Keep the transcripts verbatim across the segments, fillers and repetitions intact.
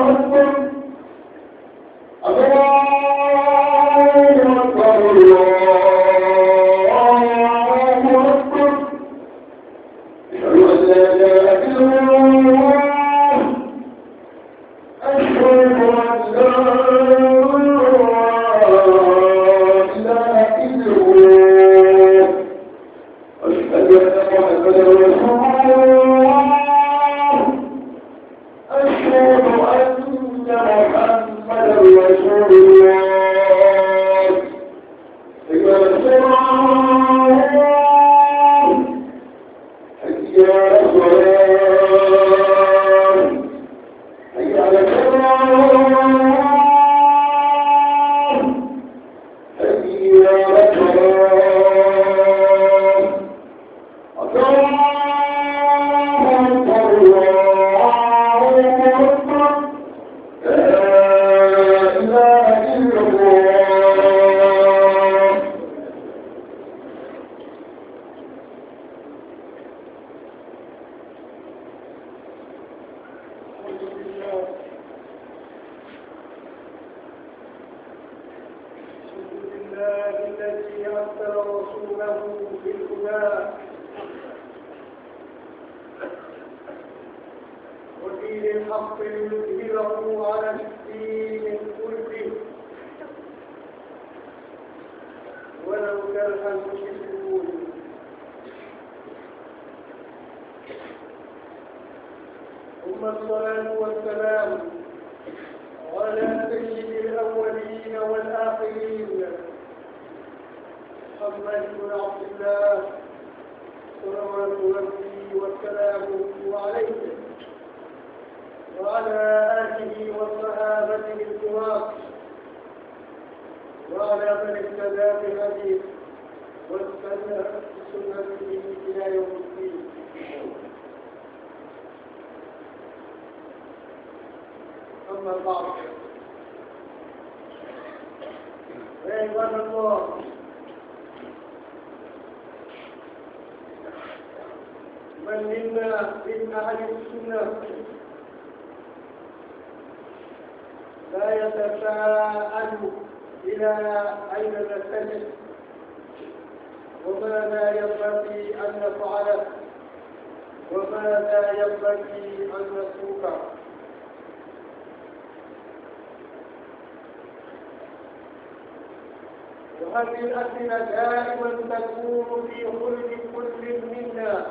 وهذه الأسئلة دائما تكون في خلق كل منا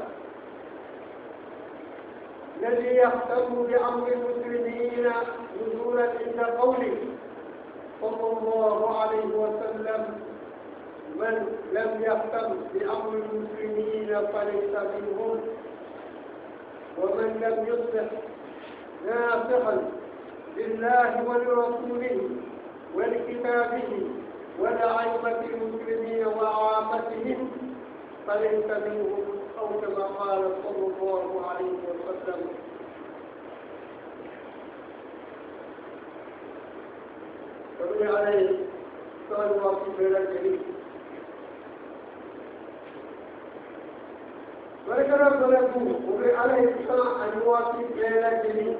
الذي يهتم بأمر المسلمين نزولا عند قوله صلى الله عليه وسلم: من لم يهتم بأمر المسلمين فليس منهم، ومن لم يصلح ناصحا لله ولرسوله ولكتابه ولأئمة المسلمين وعامتهم فليس منهم، أو كما قال صلى الله عليه وسلم. فبني عليه قالوا في بلاد الجليل ولكن أبدلته وبني عليه السلام أن يوافي بلاد الجليل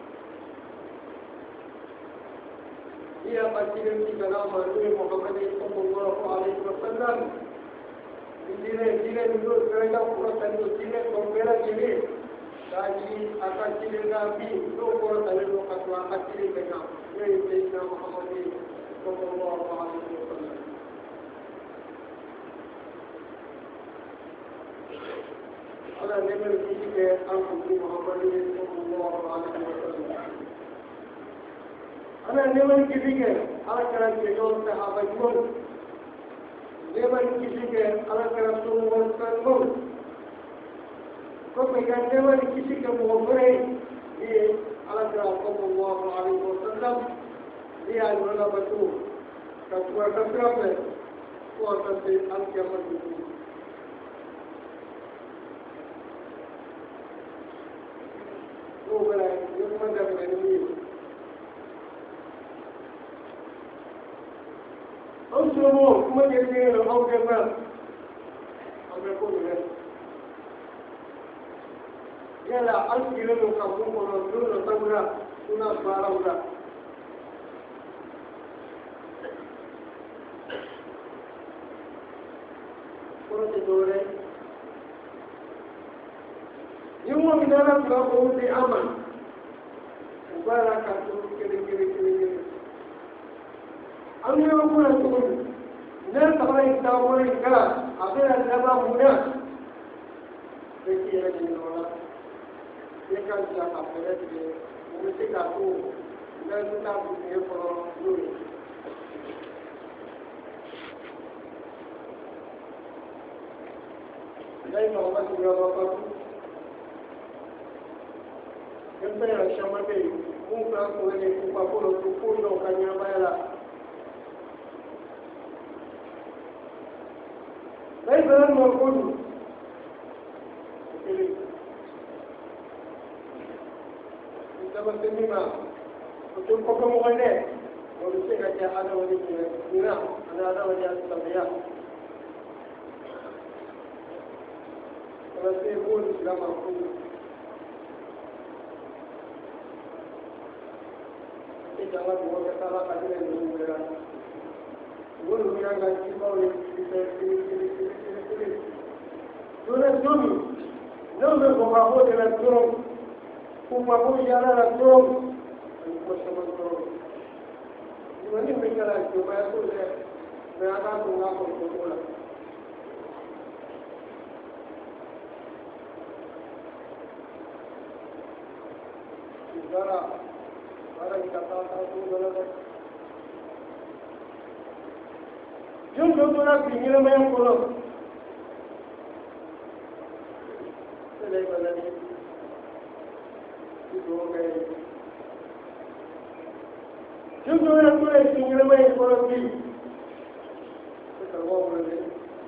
هي قتيل في كلام محمد صلى الله عليه وسلم Jile jile dulu kerja urusan itu jile berbeda jile, jadi akan jile nabi itu urusan itu kata akan jile dengan ini Sayyidina Muhammad sallallahu alaihi wasallam. Ada level kisi ke angkuti Muhammad sallallahu alaihi wasallam. Ada level kisi ke ala kerana kejon sahabat pun. लेवन किसी के अलग तरफ से वो कर लो तो मैं कहते हैं कि किसी के मुहब्बरे ये अलग तरफ को सल्लल्लाहु अलैहि वसल्लम ये आज वाला बच्चों का पूरा कचरा पे वो असल से अल के अमल में वो बड़ा ये मंदिर में नहीं أنصروا كما يدين أو جمال أم يقول له yala an kire no ka ko no no tabura una barawda ko te dore yumo minara ka ko de aman ubara ka to kire kire kire an yo ko na ko ne tabara ta ko ni kala abira laba muna de kire ni wala ye kan ja ka pere de mo se ka ko na ta ko ne ko lori dai ma ba ku ya ba ko kempe ya shama ke ku ka ko ne ku pa ko lo ku no ka nya ba la dai ba mo ko dapat terima untuk pokok ini kalau saya kata ada wajib mira ada ada wajib sampai kalau saya pun sudah mampu kita jangan buat kata kata yang berbeda bukan mira gaji kau yang kita ini ini ini ini sudah jom jom berbahagia dengan jom kuma ko yara la dom ko sama dom ini mereka la ko ba ko le me aka ko na ko ko la zara zara kita ta ta ko la la jom jom na pingira me ko lo le ba la ni Junto a la cura de Señor me por aquí. Se acabó por el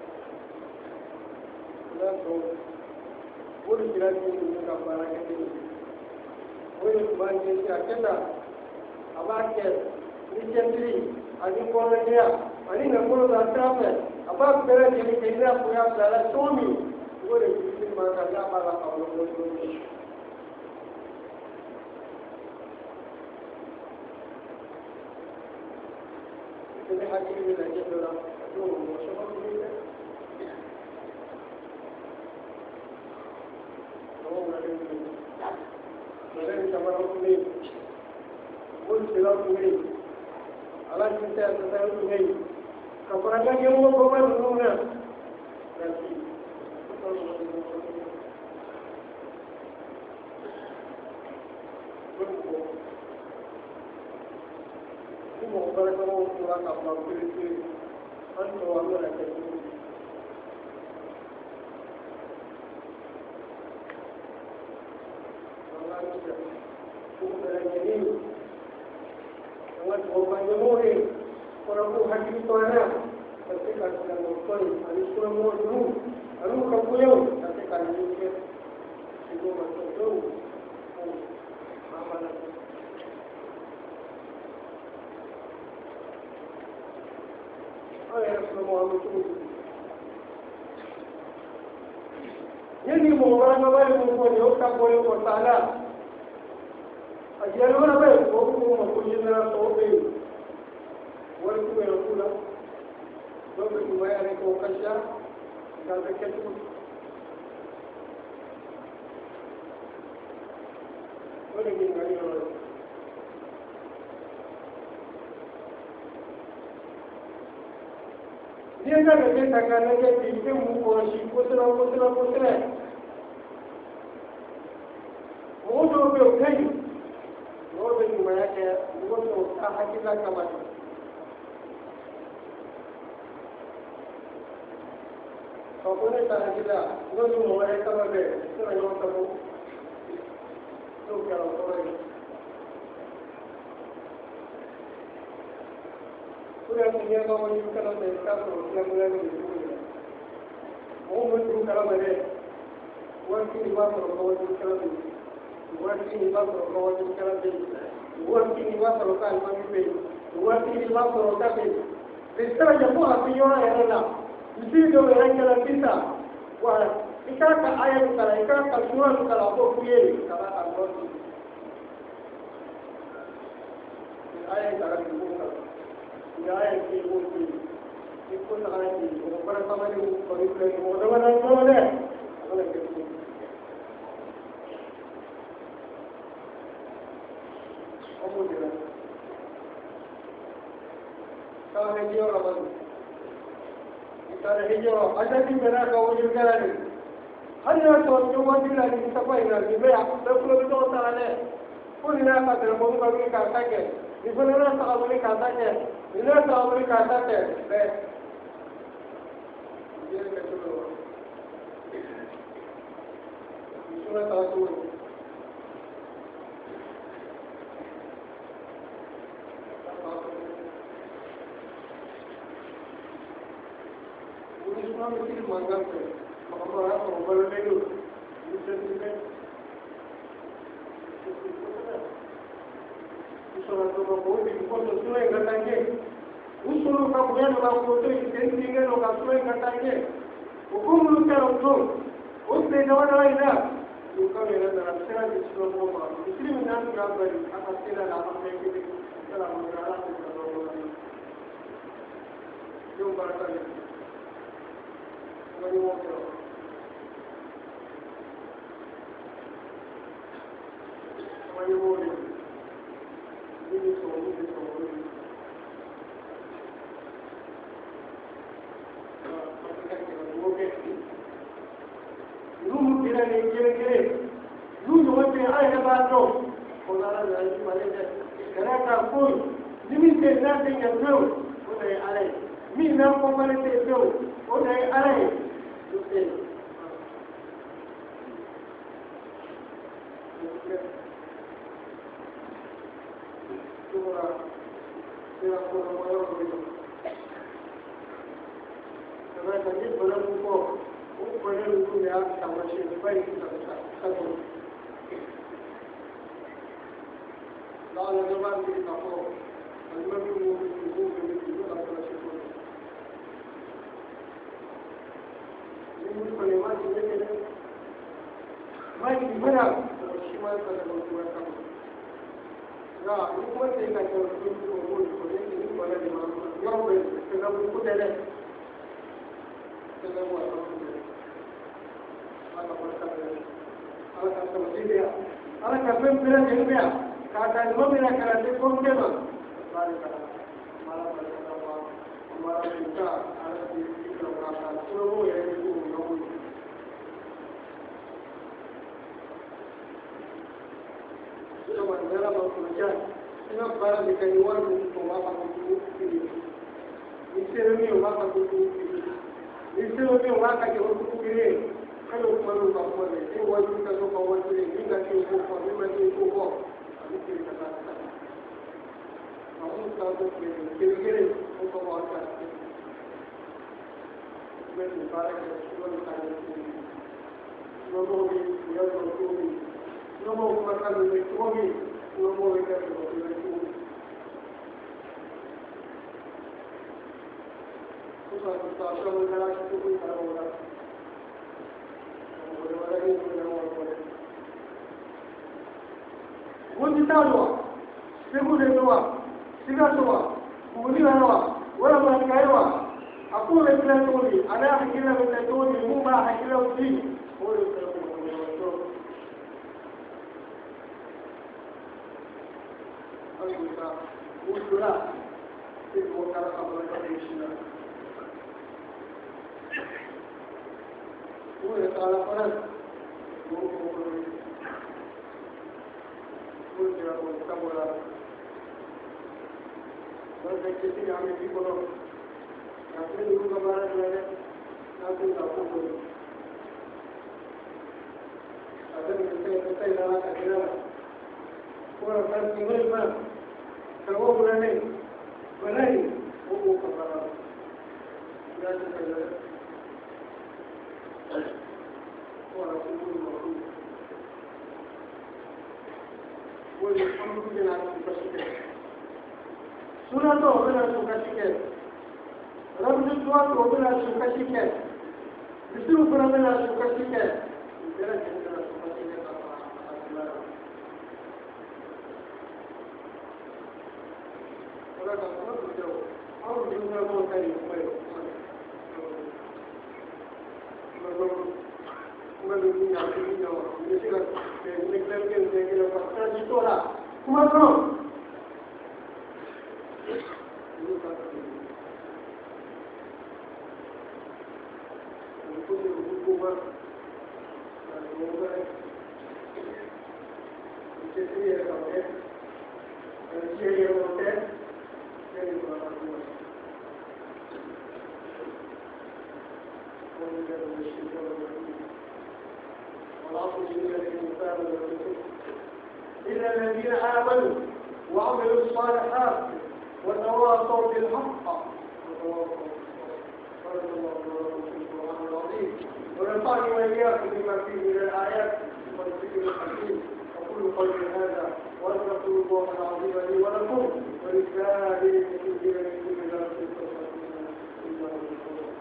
tanto por tirar que nunca para que te hoy van a decir aquella abaque recently aquí por la día aquí me puedo dar trape abaque pero que me tendrá por la la somi por el que me va a dar para la Paulo ini hasil ini lagi adalah itu semua ini. Oh, mereka ini, mereka sama orang ini, pun silau ini, alat kita sesuai ini. Kapan yang mau bawa dulunya? Nanti. Mengubah kamu kurang apa pilih antu aku nak jadi. Orang itu, bukan jadi. Orang bukan jadi. Orang tu hati itu ada. Tapi kalau kita mukul, ada semua mulu. Alu kamu yang, tapi kalau itu itu macam tu. Apa nak? Jadi orang orang mungkin juga boleh bersalah. Ajar orang apa? Orang mungkin jelas orang orang tu yang pula, orang tu bayar itu kerja, kalau kerja orang ini gani orang. Dia kan ada tekanan dia tinggi muka si putra putra putra. Mudah berkai, mudah dimana ke, mudah tak hakikat kawan. Kau ni tak hakikat, mudah dimana kawan deh, itu yang kamu. Tu kalau kau ni. Sudah punya kawan juga kalau mereka berusaha mulai berjuang. Mau berjuang kalau mereka, orang ini bawa kawan juga kalau ini, orang ini bawa kawan juga kalau ini, orang ini bawa kawan juga ini, orang ini bawa kawan juga ini. Kita jangan buat apa yang orang yang ada. Mesti tu orang kalau kita, wah ikaraka aya kala ikaraka sura kala ko kuyeri kala Allah aya kala ko kala aya ki ko ki ko na aya ki ko para samani ko ko ko na na no ne ala ke omo dira ka he jiyo raban itara he jiyo aja ki mera ka o jirga ni hal ya to to wadi la ni sabai na ni be da fulo to ta ne ko ni na ka dra mo ka ni ka ta ke ni fulo na ta ka ni ka ta ke ni na ta ni ka ta ke be ye ke to ni sura ta to ni sura mi ti manga pe हमारा mobile में जो यूजर में उसका तो बहुत इम्पोर्टेंट सुने घटाएंगे उस सुनो का बुरा लोग आपको तो इतने चीजें लोग आप सुने घटाएंगे हुकुम लोग क्या लोग उस देशवान वाला इधर लोग मेरा तरफ से ना जिसको वो मालूम इसलिए मैं जान काम करी आप अच्छे ना लाभ में कि चला मुझे आला से करो जो बात है वही वो करो वही वो ये ये सोनी ये सोनी वो के रूम तेरा ले के के रूम जो पे आए है बात लो खुदा जान वाले से करा का कोई जिमिन से ना से के दो वो दे आले मी ना को वाले से दो वो दे आले उससे Saya akan mengulang begitu. Karena tadi belum buku, buku belum buku yang sama sekali baik kita satu. Lalu zaman kita tahu, belum buku buku begitu kita satu. Ini kalimat ini kita, baik di mana, semua pada buku kamu. Ya, ini pun saya nak cakap buku buku ini pada di mana. Yang baik, kita buku deh. Kita buat buku deh. Ada apa deh? Ada kata dia. Ada kata bila jadi dia. Kata dua bila kata dia pun dia mana? Mari kata, malam malam kata, malam kita ada di kita kata, semua yang itu yang Cuma dalam bekerja, ina para de cariwan ko mapatutu kini. Isero ni mapatutu kini. Isero ni waka ke hutu kini. Kalau malu ba ko ne, e waju ka so ko waju ni ninga ke ko ko ni ma ke ko ko. Ani ke ka ta. Amu ta ko ke ke ke ko ko wa ka. Me ni para ke so ni ka ni. No mo ni yo no ko ni. No more makan de comi, no more que de comi. Cosa sta facendo la casa tu qui per ora? Non volevo dare niente per ora. Buon giorno. Seguire doa. Siga doa. Uli doa. Wala ma kaiwa. Aku le bila tuli, ana hakila bila tuli, mu ba hakila uti. Oi ko Usulah itu kalau kamu tradisional. Itu kalau orang bukan bukan bukan bola. Kalau kita kami di bola, kami dulu kemarin ada kami tak boleh. Ada kita kita dalam keadaan. Orang kan tinggal mana? Kalau berani, berani, buku kepala. Jangan saja. Orang semua mahu. Boleh kamu jangan suka sikit. Sunnah tu orang suka sikit. Ramadhan tu orang suka sikit. Disuruh benar-benar suka cita. Jangan jangan suka cita apa-apa. Orang orang berjauh. Orang juga mau cari supaya. Kalau kalau dunia dunia, mesti kan negara ke negara pasal itu lah. Kumano. Hukuman, hukuman, jadi ya kalau ya, jadi ya kalau ya, jadi berapa bulan? Kemudian bersyukur bersyukur. والعصر إن الإنسان لرسول إلا الذين آمنوا وعملوا الصالحات وتواصوا بالحق وتواصوا بارك الله لكم في القرآن العظيم ونفعني وإياكم بما فيه من الآيات والذكر الحكيم وكل قول هذا وأستغفر الله العظيم لي ولكم ولسائر المسلمين من كل ذنب فاستغفروه إنه هو الغفور الرحيم.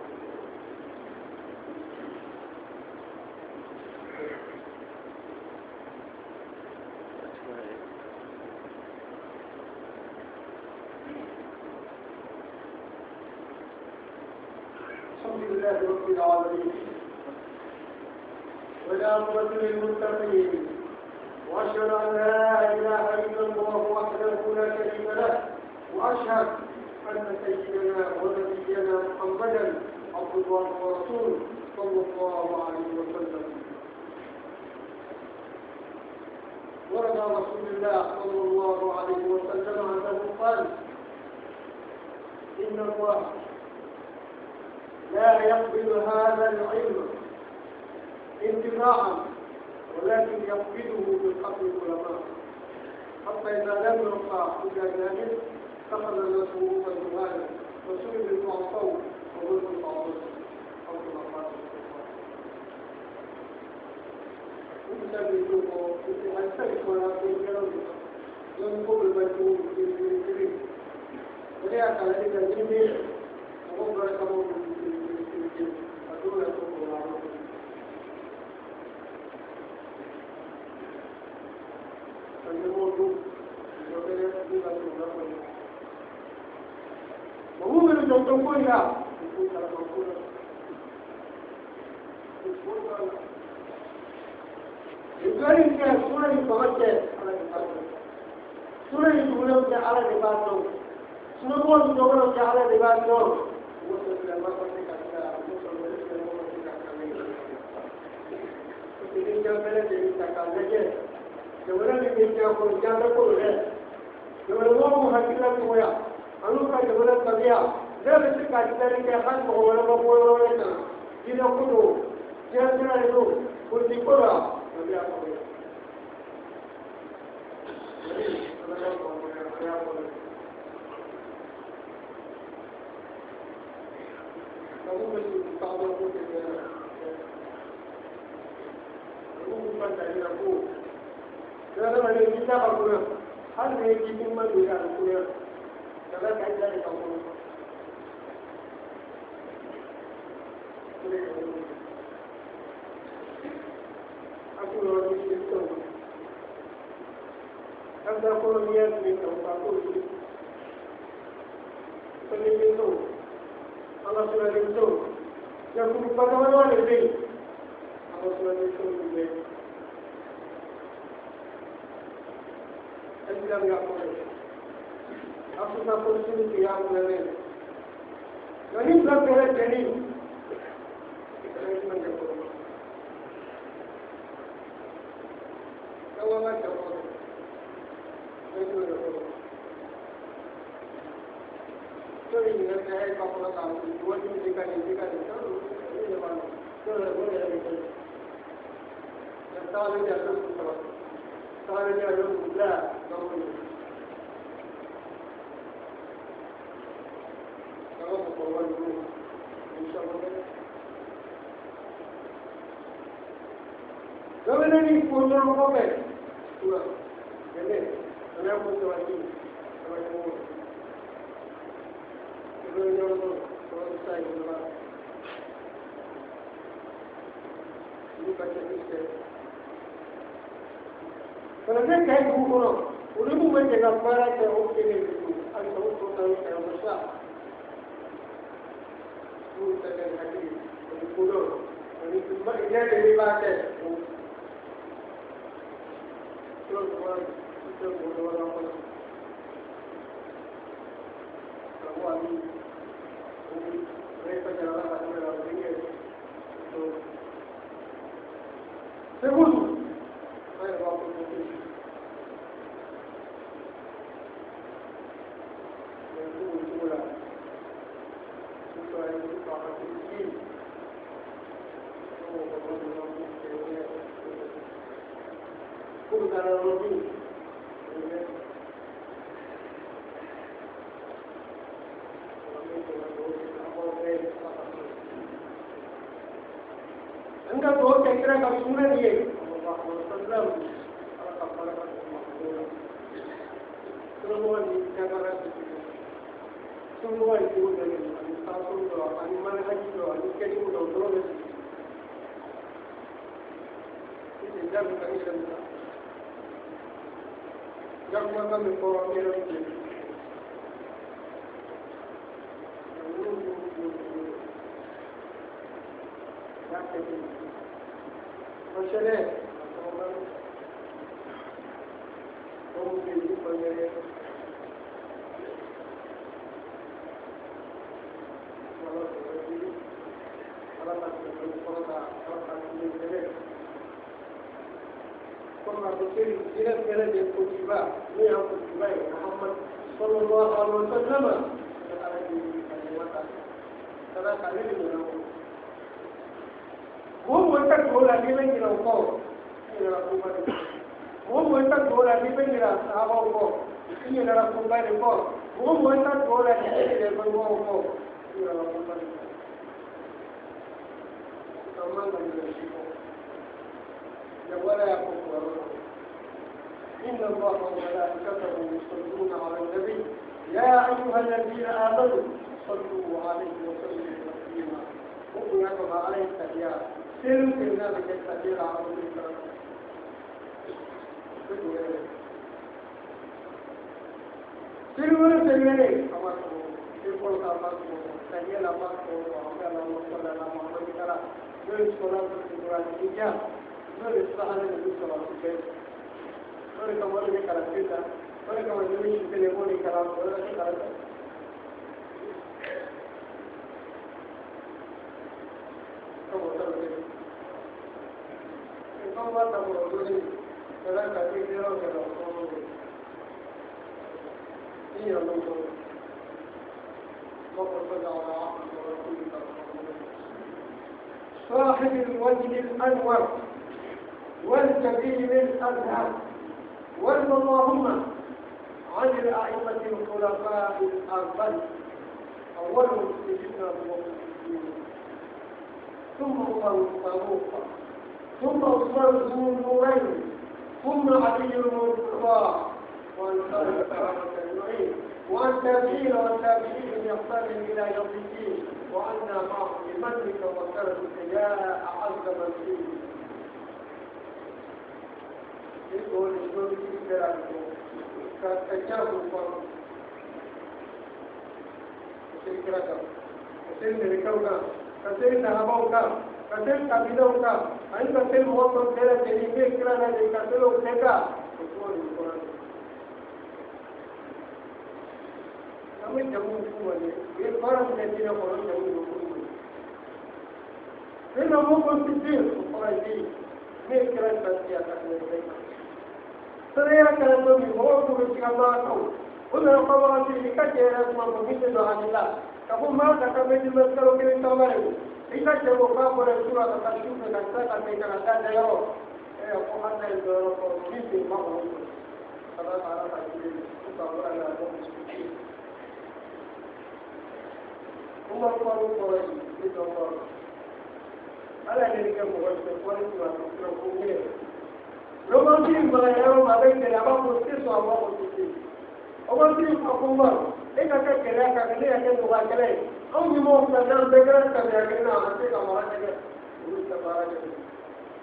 الحمد لله رب العالمين والعاقبة للمتقين وأشهد أن لا إله إلا الله وحده لا شريك له وأشهد أن سيدنا ونبينا محمدا عبد الله ورسوله صلى الله عليه وسلم. ورد عن رسول الله صلى الله عليه وسلم أنه قال إن الله لا يقبل هذا العلم انتفاعا ولكن يقبله بالقتل العلماء حتى إذا لم يرفع إلى جانب أخذ الناس رؤوسا جهالا وسلب المعصوم وظلم الطاغوت أو كما قال ويسببه أن تلك ولكن ينقل المجهول في الكريم وليأتى إلى الجميع وغفر كمون أدولة الله وهو من الجمهور لا يقولون كان سورة يتوجه على الإبادة سورة يقولون على الإبادة سورة يقولون على الإبادة وصل إلى الله وصل ini jangan jadi takkan saja. Jangan diminta pun jangan pun le. Jangan mau hatilah semua. Anu kan jangan kerja. Jangan sekali dari kehan bawa bawa bawa itu. Tidak perlu. Jangan jangan itu. Kunci kora. Nabi apa dia? Jadi kalau mau saya boleh. Kamu mesti tahu aku dia. Bukan dari aku. Dalam hal ini kita aku hal ini kita melihat aku ya. Dalam kaitan dengan kamu. Aku lalu itu. Anda kalau lihat ni kamu aku itu. Seperti itu. Allah sudah itu. Yang aku pada mana ini? Allah sudah itu juga. Islam yang boleh. Aku tak perlu yang boleh. Jadi bukan boleh jadi. Kita ini menjadi. Kalau nak jawab, itu boleh. Jadi ini saya kalau tahu dua jam jika jika itu ini mana? Kalau boleh itu. Yang tahu dia tu. قال جاءهم لا قوم كما قولوا إن شاء الله لو أنني كنت أقول سورة جميل أنا كنت أقول كما يقول يقول يوم سورة السائل الله Luka Chemiste. Kalau dia kayak buku, udah buku menjaga para jauh ini itu, ada buku tahu saya besar. Buku saya lagi, buku lo, ini cuma dia dari mana? Terus buat itu buku orang apa? Kamu ani, mereka jalan lagi lagi ni. Segundo, saya bawa buku. Anda dua kira kau sunnah dia, Allah Wasallam, Allah Taala berfirman, semua ini cara semua itu dari Al-Quran doa, Al-Manhaj doa, Al-Karim doa, doa itu. Ini jangan kami jangan. Jangan kami korang kira itu. Masalah, orang orang ini banyak. Kalau betul tidak kena dikutiba, ini yang kutiba Muhammad Sallallahu Alaihi Wasallam. Kalau di kalimat, kalau kali ini orang, वो बोलता दो लाठी में गिराओ को, ये लड़ा कुमार को, वो बोलता दो लाठी में गिरा साहबों को, ये लड़ा कुमार को, वो बोलता दो लाठी में गिरे बंगों को, ये लड़ा कुमार को, तमाम बंदे को, जब वाला आपको करो, إن الله وملائكته يصلون على النبي يا أيها الذين آمنوا صلوا عليه وسلموا تسليما وقل عليه التحيات سيروا كنا بكثير على الإسلام سيروا سيروا أمر يقول أمر تحيات أمر وعمل الله صلى الله عليه وسلم جو الصلاة والسلام عليه جو الصلاة والسلام Orang kawan ni kalau kita, orang kawan ni mesti telefon ni kalau orang ni kalau kamu tahu ni, kamu tahu orang ni kalau kaki dia orang kalau ini orang tu, kau percaya orang orang tu صاحب الوجه الأنور والجبين الأزهر وارض اللهم عن الأئمة الخلفاء الأربعة أولهم سيدنا أبو بكر ثم عمر الفاروق ثم عثمان ذو النورين ثم علي المرتضى وعن سائر الصحابة أجمعين وعن تابعين والتابعين بإحسان إلى يوم الدين وعنا معهم بمنك وكرمك يا أعز من فيه. يقول يقول يقول كتجاوب فهم كثير كذا كثير مريكاوكا كثير نهابوكا كثير كابيدوكا أي كثير موتور كذا جديد كذا نجى كثير وكذا يقول يقول kami jamu semua ni, ये orang jadi orang jamu semua. Ini nama konstitusi orang ini, ini kerana saya akan menjadi. Saya akan menjadi orang tu bercakap tahu. Ular kawan ini kerja semua begitu doa Allah. Kamu mahu kata menjadi kalau kita tahu lagi. Kita jamu kau pada surah kata syukur dan saya akan menjadi ada yo. Eh, aku ada itu orang begitu mahu. Kalau ada lagi, kita orang ada konstitusi. Umar Faruq Quraisy itu Umar. Ada yang kita buat sesuatu yang kita punya. Romanti mengenai apa yang kita apa proses apa proses. Umar itu Umar. Ini kata kerja kerja yang kita buat kerja. Om ni mau kerja kerja kerja kerja kerja nanti kamera kerja. Ini kamera kerja.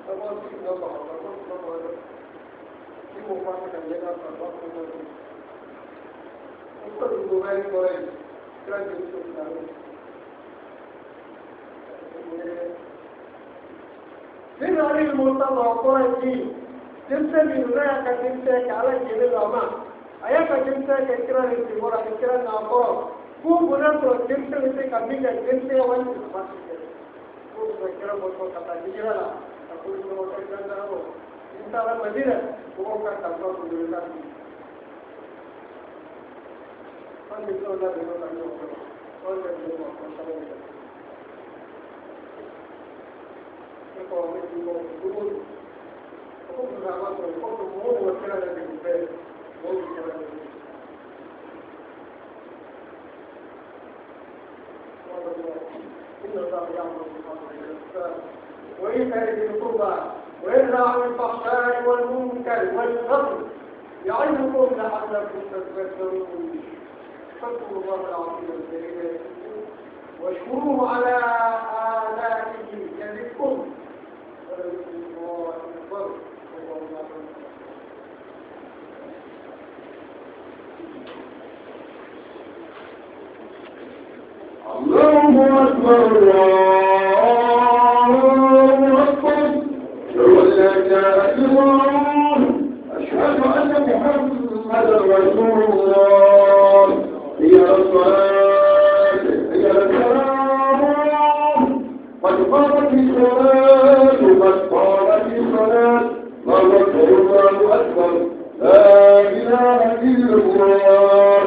طبعا في نظر طبعا نظر في مفاهمة لنا طبعا وصل الموبايل كويس كان يوصل من هذه المنطقة قوتي تمسك الرأي كتمسك على جيل الأمام أيها كتمسك إكرار الجمهور إكرار ناقور كو بناتو تمسك تمسك أميكا تمسك وين تمسك كو بكرة بطو كتا جيرا أقول لهم كذا نارو إنت على مدينة هو كذا تبغى تقولنا أنا بقول لك بقول لك بقول لك بقول لك Come si può come una cosa un po' come una cara di bene molto cara di إن الله يأمر بالعدل والإحسان وإيتاء ذي القربى وينهى عن الفحشاء والمنكر والبغي يعظكم لعلكم تذكرون فاذكروا الله العظيم الجليل واشكروه على آلائه يزدكم الله أكبر الله أكبر الله أكبر ولا إله إلا الله أشهد أن محمدا رسول الله هي الصلاة هي السلام قد قامت الصلاة قد قامت الصلاة الله أكبر الله أكبر لا إله إلا الله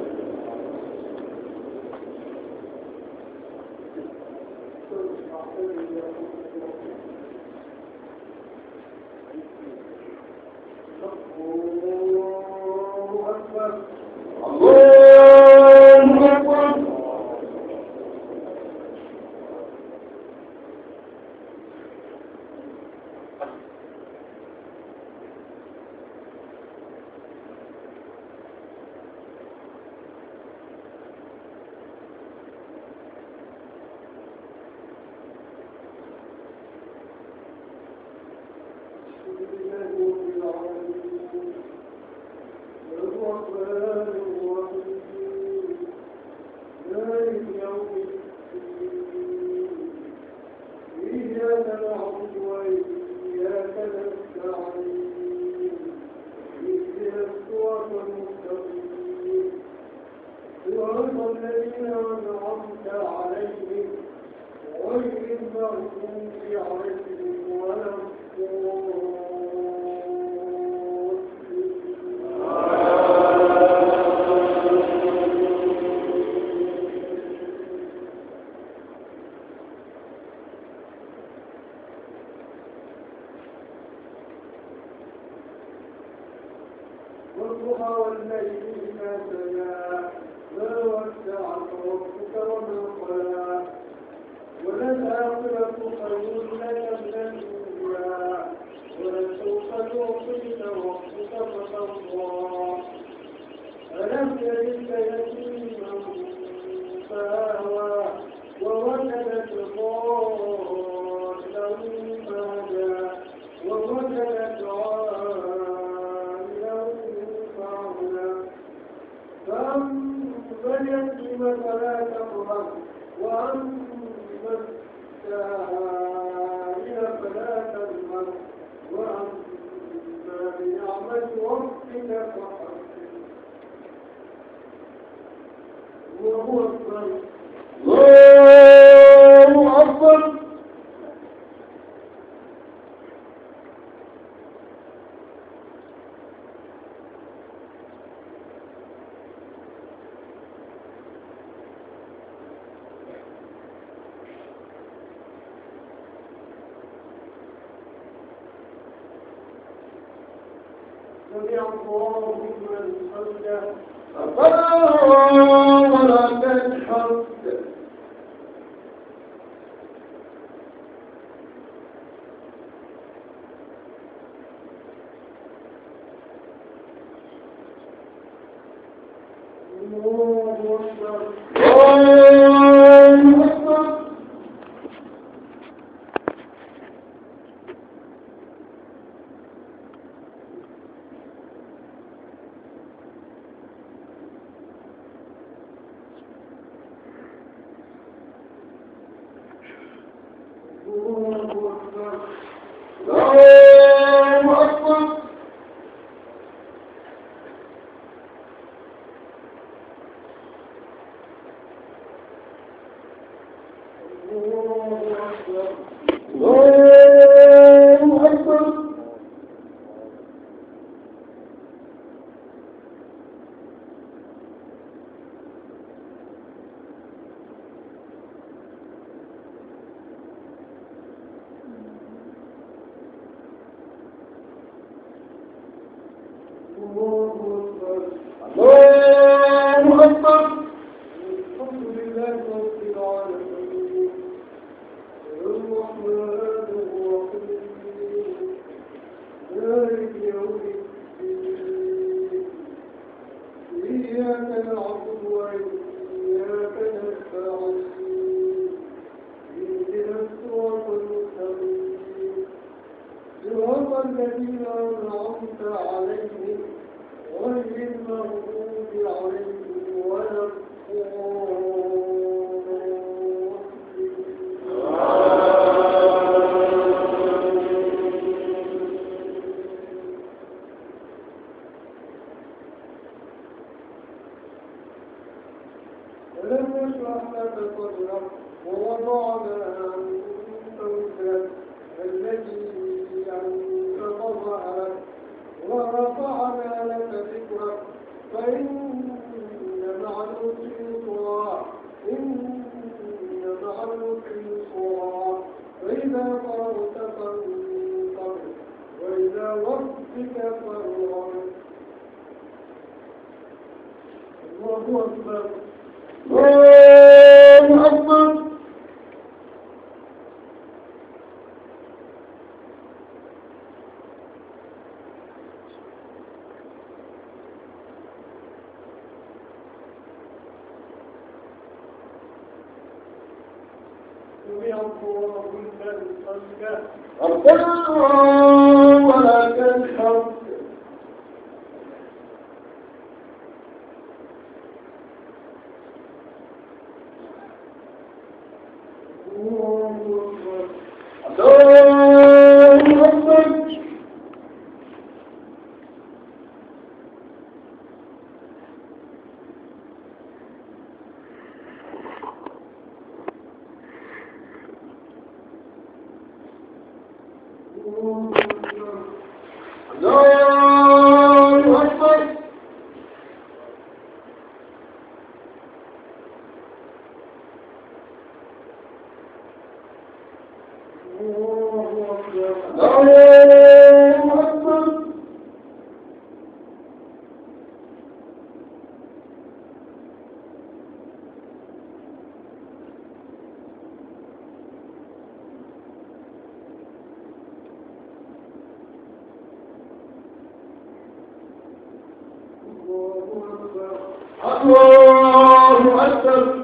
والضحى والليل إذا سجى ما ودعك ربك وما قلى وللآخرة خير لك من الدنيا ولسوف يعطيك ربك فترضى ألم يجدك يتيما فآوى ووجدك ضالا فهدى ووجدك فأما اليتيم فلا تقهر وأما السائل فلا تنهر وأما بنعمة ربك فحدث وهو أكبر الله أكبر سمع الله لمن حمده ربنا ولك الحمد الله أكبر الله أكبر الله أكبر. الحمد لله رب العالمين الرحمن الرحيم مالك يوم الدين إياك نعبد وإياك نستعين اهدنا الصراط المستقيم صراط الذين أنعمت عليهم غير المغضوب عليهم ولا ألم نشرح لك صدرك ووضعنا عنك وزرك الذي أنقض ظهرك ورفعنا لك ذكرك فإن مع العسر يسرا إن مع العسر يسرا فإذا فرغت فانصب وإلى ربك فارغب. الله أكبر. الله أكبر. ربنا ولك الحمد. الله أكبر.